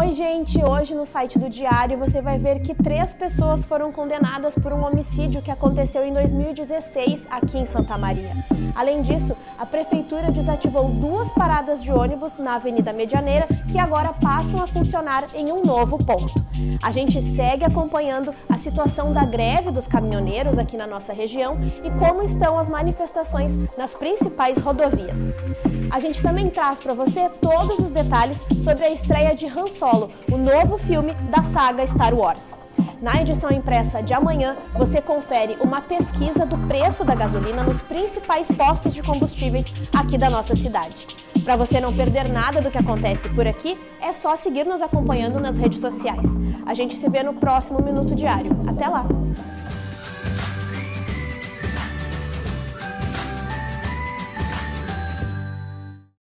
Oi gente, hoje no site do Diário você vai ver que 3 pessoas foram condenadas por um homicídio que aconteceu em 2016 aqui em Santa Maria. Além disso, a prefeitura desativou 2 paradas de ônibus na Avenida Medianeira que agora passam a funcionar em um novo ponto. A gente segue acompanhando a situação da greve dos caminhoneiros aqui na nossa região e como estão as manifestações nas principais rodovias. A gente também traz para você todos os detalhes sobre a estreia de Han Solo, o novo filme da saga Star Wars. Na edição impressa de amanhã, você confere uma pesquisa do preço da gasolina nos principais postos de combustíveis aqui da nossa cidade. Para você não perder nada do que acontece por aqui, é só seguir nos acompanhando nas redes sociais. A gente se vê no próximo Minuto Diário. Até lá!